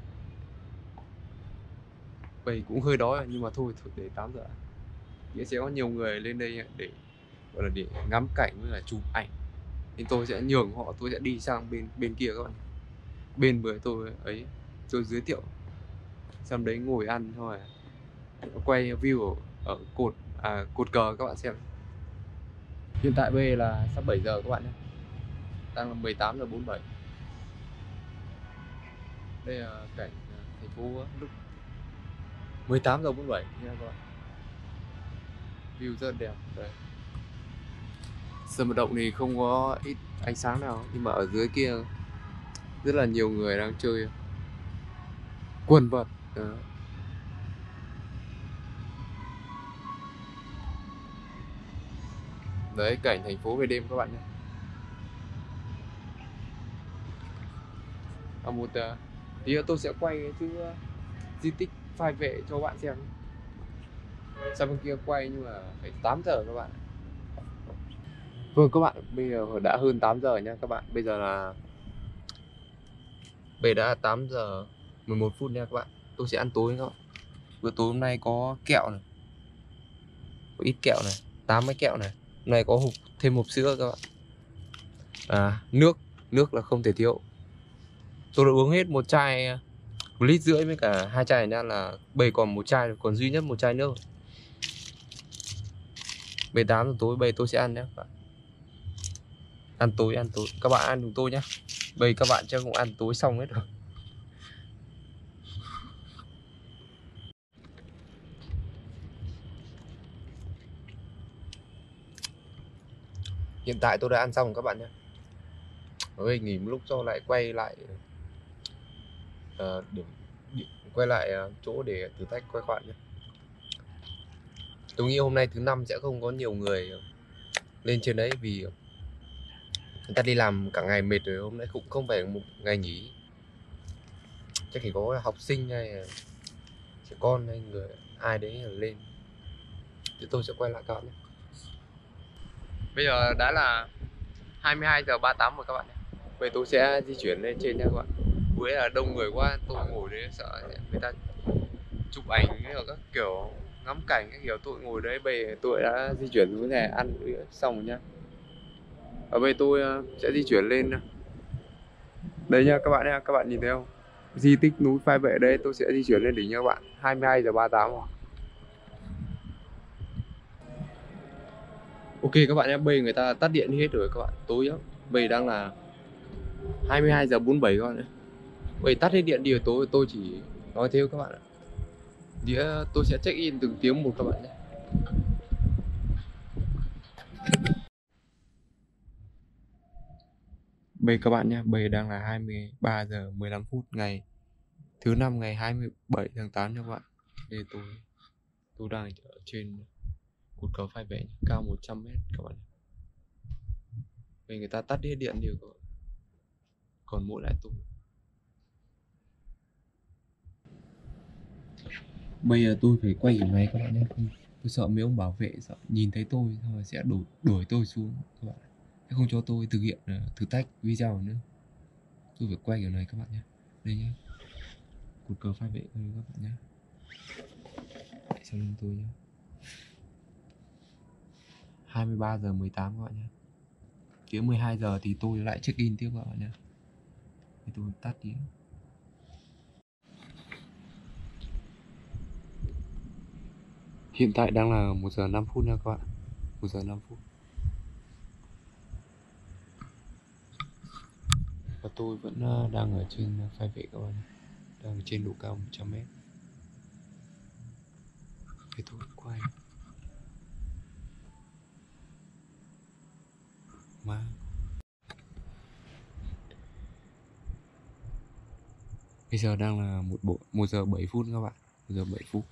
Vậy cũng hơi đói nhưng mà thôi để 8 giờ. Nghĩa sẽ có nhiều người lên đây để gọi là để ngắm cảnh với là chụp ảnh. Nên tôi sẽ nhường họ, tôi sẽ đi sang bên bên kia các bạn. Bên với tôi giới thiệu. Xong đấy ngồi ăn thôi. Quay view ở cột cờ các bạn xem. Hiện tại bây giờ là sắp 7 giờ các bạn nhé. Đang là 18 giờ 47. Đây là cảnh thành phố lúc 18 giờ 47 nha các bạn. View rất đẹp. Đây. Sân vận động thì không có ít ánh sáng nào, nhưng mà ở dưới kia rất là nhiều người đang chơi quần vợt. Đó. Đấy cảnh thành phố về đêm các bạn nhé. Tí nữa tôi sẽ quay cái di tích phai vệ cho bạn xem. Sang bên kia quay nhưng mà phải 8 giờ các bạn. Vâng các bạn, bây giờ đã hơn 8 giờ nha các bạn. Bây đã là 8 giờ 11 phút nha các bạn. Tôi sẽ ăn tối các bạn. Bữa tối hôm nay có kẹo này, có ít kẹo này, 8 cái kẹo này. Hôm nay có thêm hộp sữa các bạn. Nước là không thể thiếu. Tôi đã uống hết một chai 1,5 lít với cả 2 chai này, là bây còn một chai, còn duy nhất một chai nước. Bây 8 giờ tối bây tôi sẽ ăn nhé các bạn. Ăn tối các bạn ăn cùng tôi nhé. Bây các bạn chắc cũng ăn tối xong hết rồi. Hiện tại tôi đã ăn xong rồi các bạn nhé. Bây nghỉ một lúc cho lại quay lại quay lại chỗ để thử thách quay các bạn nhé. Tôi nghĩ hôm nay thứ năm sẽ không có nhiều người lên trên đấy, vì người ta đi làm cả ngày mệt rồi, hôm nay cũng không phải một ngày nghỉ. Chắc chỉ có học sinh hay trẻ con hay người ai đấy lên. Thì tôi sẽ quay lại các bạn nhé. Bây giờ đã là 22 giờ 38 rồi các bạn nhé. Vậy tôi sẽ di chuyển lên trên nha các bạn. Với là đông người quá, tôi ngồi đấy sợ người ta chụp ảnh hay các kiểu, ngắm cảnh các kiểu, tôi ngồi đấy. Bây giờ tôi đã di chuyển xuống này ăn xong rồi nhá. Ở đây tôi sẽ di chuyển lên đấy nha các bạn nha. Các bạn nhìn thấy không, di tích núi Phai Vệ đấy. Tôi sẽ di chuyển lên đỉnh nha các bạn. 22 giờ 38 rồi. Ok các bạn nhé, bây người ta tắt điện hết rồi các bạn, tối lắm. Bây đang là 22 giờ 47 các bạn nhé. Bây tắt hết điện đi rồi, tôi chỉ nói thế các bạn ạ. Đĩa tôi sẽ check in từng tiếng một các bạn nhé. Bây các bạn nhé, bây đang là 23 giờ 15 phút ngày thứ năm, ngày 27 tháng 8 nha các bạn. Đây tôi đang ở trên cột cờ Phai Vệ cao 100 mét các bạn. Bây người ta tắt hết điện đi rồi các bạn. Còn mỗi lại tôi. Bây giờ tôi phải quay kiểu này các bạn nhé. Tôi sợ mấy ông bảo vệ sợ nhìn thấy tôi rồi sẽ đuổi tôi xuống các bạn. Sẽ không cho tôi thực hiện thử thách video nữa. Tôi phải quay kiểu này các bạn nhé. Đây nhé. Cột cờ phai vệ đây các bạn nhé. Hãy xem lưng tôi nhé. 23 giờ 18 các bạn nhé. Phía 12 giờ thì tôi lại check in tiếp các bạn nhé. Thì tôi tắt đi. Hiện tại đang là 1 giờ 5 phút nha các bạn. 1 giờ 5 phút. Và tôi vẫn đang ở trên phai vệ các bạn. Đang ở trên độ cao 100 mét. Thì tôi quay. Mà bây giờ đang là 1 giờ 7 phút các bạn. 1 giờ 7 phút.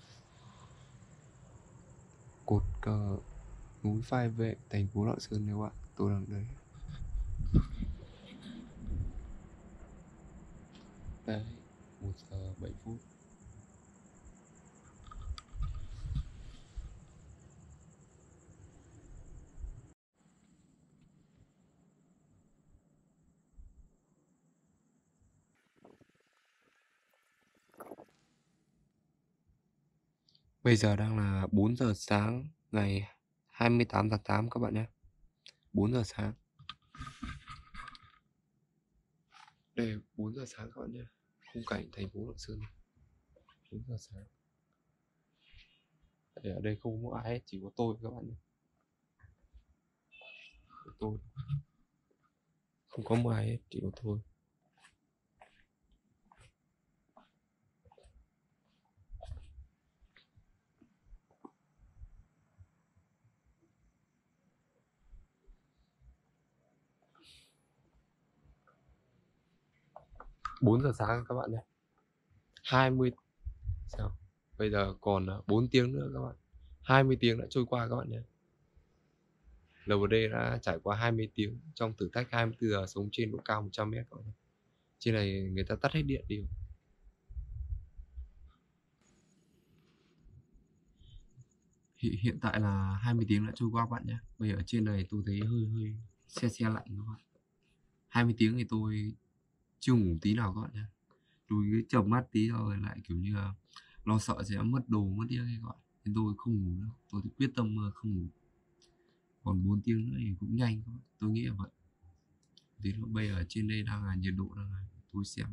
Cột cờ núi phai vệ thành phố Lạng Sơn các bạn. Tôi đang đây. Đây, 1 giờ 7 phút. Bây giờ đang là 4 giờ sáng ngày 28 tháng 8 các bạn nhé. 4 giờ sáng. Đây 4 giờ sáng các bạn nhé. Khung cảnh thành phố Lạng Sơn. 4 giờ sáng. Ở đây không có ai hết, chỉ có tôi các bạn nhé. Tôi. Không có một ai hết, chỉ có tôi. Bốn giờ sáng các bạn nhé. 20 sao? Bây giờ còn 4 tiếng nữa các bạn. 20 tiếng đã trôi qua các bạn nhé. LVD đã trải qua 20 tiếng trong thử thách 24 giờ sống trên độ cao 100 mét các bạn. Trên này người ta tắt hết điện đi. Hiện tại là 20 tiếng đã trôi qua các bạn nhé. Bây giờ ở trên này tôi thấy hơi xe lạnh các bạn. 20 tiếng thì tôi chưa ngủ tí nào các bạn nhé. Tôi cứ chợp mắt tí rồi lại kiểu như là lo sợ sẽ mất đồ mất tiếng các bạn. Nên tôi không ngủ nữa. Tôi thì quyết tâm không ngủ. Còn 4 tiếng nữa thì cũng nhanh các bạn. Tôi nghĩ là vậy. Thì bây giờ trên đây đang là nhiệt độ đang là tôi xem.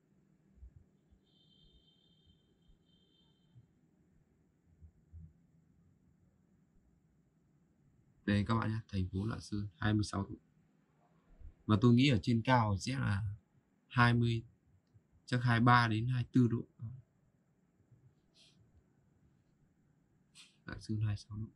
Đây các bạn nhé, thành phố Lạng Sơn 26 độ. Và tôi nghĩ ở trên cao sẽ là 20, chắc 23 đến 24 độ. Lạng Sơn 26 độ.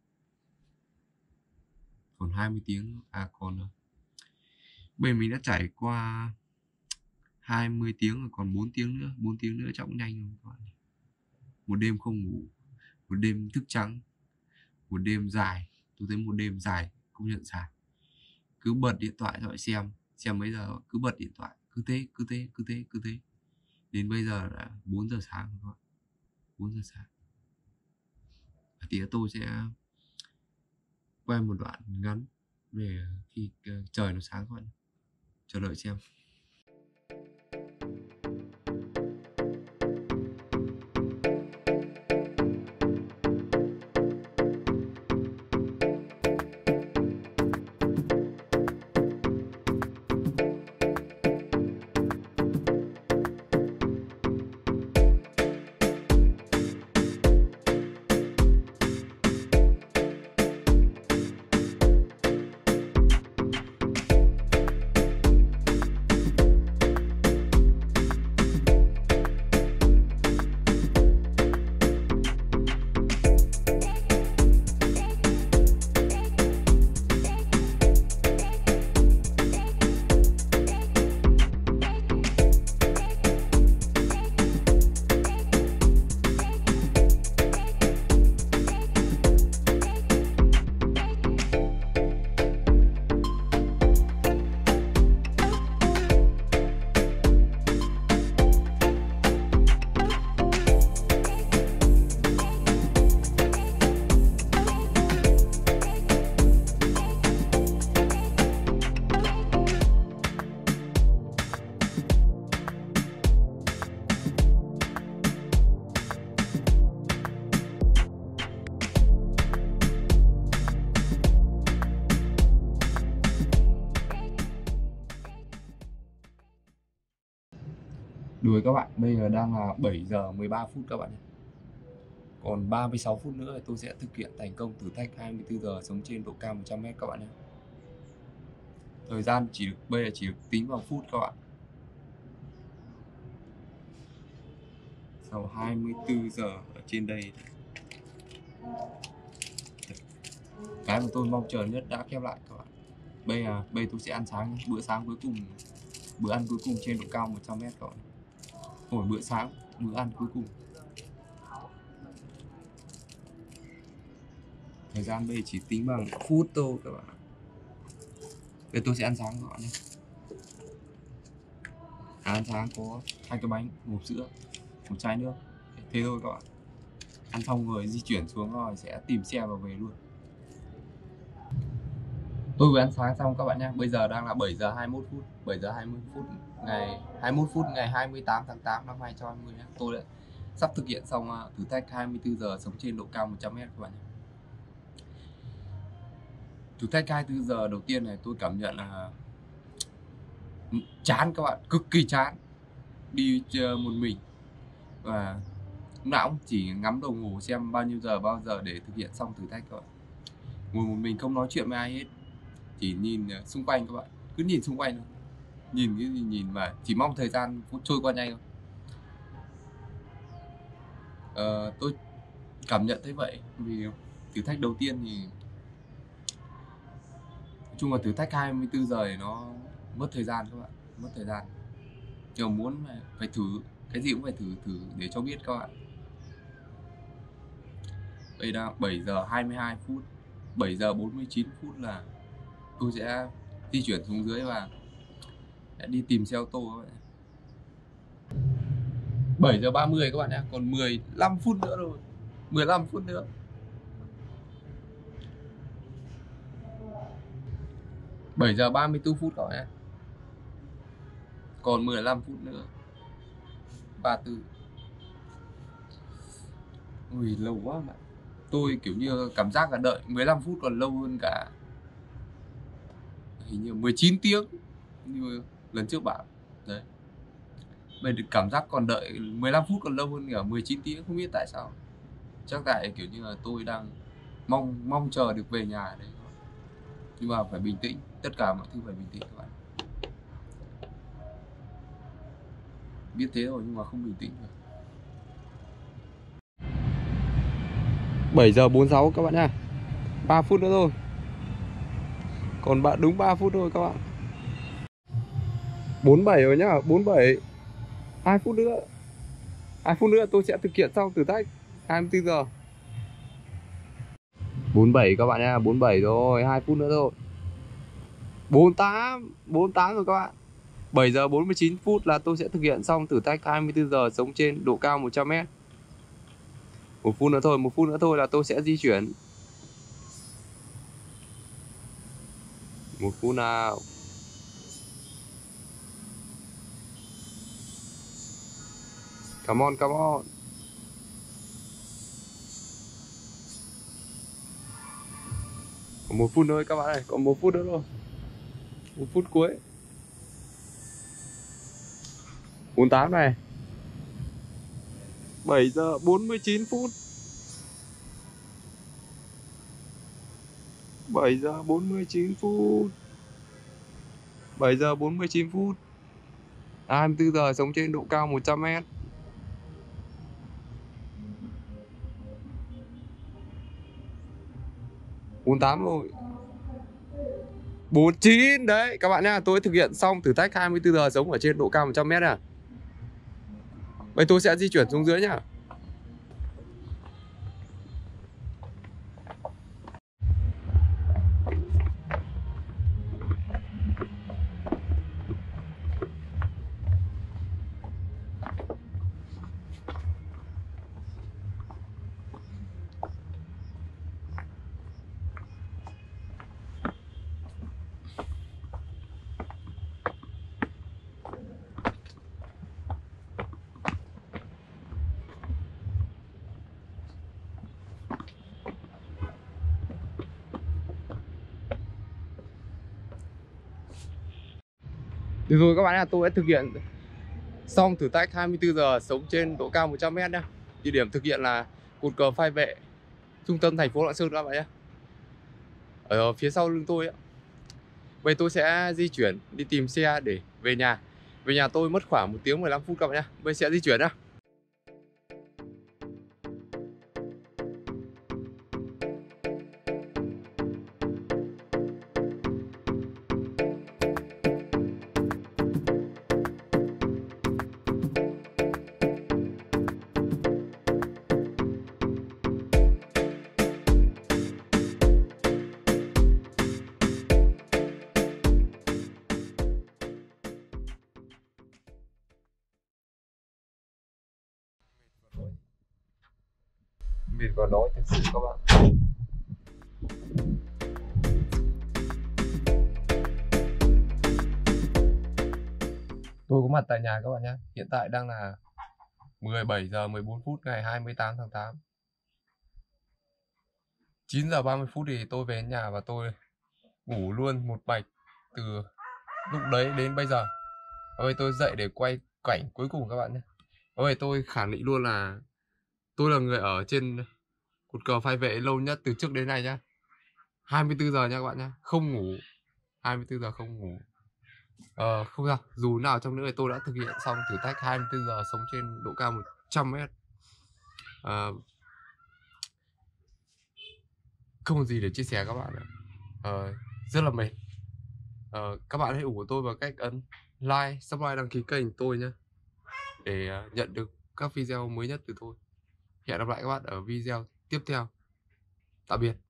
Còn 20 tiếng, còn bây giờ mình đã trải qua 20 tiếng rồi, còn 4 tiếng nữa. 4 tiếng nữa trọng nhanh rồi các bạn. Một đêm không ngủ, một đêm thức trắng, một đêm dài. Tôi thấy một đêm dài, công nhận dài. Cứ bật điện thoại rồi xem mấy giờ, cứ bật điện thoại, cứ thế. Đến bây giờ là 4 giờ sáng rồi các bạn. 4 giờ sáng. Tí nữa tôi sẽ quay một đoạn ngắn về khi trời nó sáng các bạn. Chờ đợi xem. Đuổi các bạn, bây giờ đang là 7 giờ 13 phút các bạn nhé. Còn 36 phút nữa thì tôi sẽ thực hiện thành công thử thách 24 giờ sống trên độ cao 100m các bạn nhé. Thời gian bây giờ chỉ được tính bằng phút các bạn. Sau 24 giờ ở trên đây, cái mà tôi mong chờ nhất đã khép lại các bạn. Bây giờ tôi sẽ ăn sáng, bữa sáng cuối cùng, bữa ăn cuối cùng trên độ cao 100m các bạn. Ôi, bữa sáng, bữa ăn cuối cùng. Thời gian bây giờ chỉ tính bằng phút thôi các bạn. Bây giờ tôi sẽ ăn sáng các bạn nhé. Ăn sáng có 2 cái bánh, một hộp sữa, một chai nước. Thế thôi các bạn. Ăn xong rồi di chuyển xuống rồi sẽ tìm xe và về luôn. Tôi vừa ăn sáng xong các bạn nhé. Bây giờ đang là 7 giờ 21 phút. 7 giờ 20 phút ngày 21 phút ngày 28 tháng 8 năm 2020 nhé. Tôi đã sắp thực hiện xong thử thách 24 giờ sống trên độ cao 100m các bạn nhé. Thử thách 24 giờ đầu tiên này tôi cảm nhận là chán các bạn, cực kỳ chán. Đi một mình và lúc nào cũng chỉ ngắm đồng hồ xem bao giờ để thực hiện xong thử thách các bạn. Ngồi một mình không nói chuyện với ai hết, chỉ nhìn xung quanh các bạn, cứ nhìn xung quanh thôi. Nhìn cái gì nhìn mà chỉ mong thời gian trôi qua nhanh thôi. Tôi cảm nhận thấy vậy vì thử thách đầu tiên thì nói chung là thử thách 24 giờ thì nó mất thời gian các bạn, mất thời gian. Nhưng mà muốn phải thử cái gì cũng phải thử để cho biết các bạn. Bây giờ 7 giờ 22 phút, 7 giờ 49 phút là tôi sẽ di chuyển xuống dưới và sẽ đi tìm xe ô tô các bạn. 7 giờ 30 các bạn nhé, còn 15 phút nữa rồi. 15 phút nữa. Bảy giờ 34 phút các bạn nhé. Còn 15 phút nữa. 34. Ui, lâu quá mà. Tôi kiểu như cảm giác là đợi 15 phút còn lâu hơn cả hình như 19 tiếng như lần trước bảo. Đấy. Bây giờ cảm giác còn đợi 15 phút còn lâu hơn cả 19 tiếng, không biết tại sao. Chắc tại kiểu như là tôi đang mong chờ được về nhà đấy. Nhưng mà phải bình tĩnh, tất cả mọi thứ phải bình tĩnh các bạn. Biết thế rồi nhưng mà không bình tĩnh được. 7 giờ 46 các bạn nha. 3 phút nữa thôi. Còn đúng 3 phút thôi các bạn. 47 rồi nhá, 47. 2 phút nữa. 2 phút nữa tôi sẽ thực hiện xong thử thách 24 giờ. 47 các bạn nha, 47 rồi, 2 phút nữa thôi. 48 rồi các bạn. 7 giờ 49 phút là tôi sẽ thực hiện xong thử thách 24 giờ sống trên độ cao 100m. 1 phút nữa thôi là tôi sẽ di chuyển. 1 phút nào. Come on, come on. Còn 1 phút nữa các bạn ơi, còn 1 phút nữa thôi. 1 phút cuối. 48 này. 7 giờ 49 phút. 7 giờ 49 phút. 7 giờ 49 phút. 24 giờ sống trên độ cao 100m. 48 rồi. 49 đấy các bạn nhá, tôi thực hiện xong thử thách 24 giờ sống ở trên độ cao 100m à. Bây tôi sẽ di chuyển xuống dưới nhá. Được rồi các bạn ạ, tôi đã thực hiện Xong thử thách 24 giờ sống trên độ cao 100 m nhá. Địa điểm thực hiện là cột cờ phai vệ trung tâm thành phố Lạng Sơn các bạn nhé. Ở phía sau lưng tôi ấy. Bây tôi sẽ di chuyển đi tìm xe để về nhà. Về nhà tôi mất khoảng 1 tiếng 15 phút các bạn nhé. Bây sẽ di chuyển nhá. Mệt còn nói thật sự các bạn. Tôi có mặt tại nhà các bạn nhé. Hiện tại đang là 17 giờ 14 phút ngày 28 tháng 8. 9 giờ 30 phút thì tôi về đến nhà và tôi ngủ luôn một mạch từ lúc đấy đến bây giờ. Ơi tôi dậy để quay cảnh cuối cùng các bạn nhé. Ơi tôi khẳng định luôn là tôi là người ở trên cột cờ phai vệ lâu nhất từ trước đến nay nhá. 24 giờ nha các bạn nhé. Không ngủ. 24 giờ không ngủ. Không sao, dù nào trong nữa thì tôi đã thực hiện xong thử thách 24 giờ sống trên độ cao 100 m. Không có gì để chia sẻ các bạn ạ. Rất là mệt. Các bạn hãy ủng hộ tôi bằng cách ấn like, subscribe, đăng ký kênh tôi nhé, để nhận được các video mới nhất từ tôi. Hẹn gặp lại các bạn ở video tiếp theo. Tạm biệt.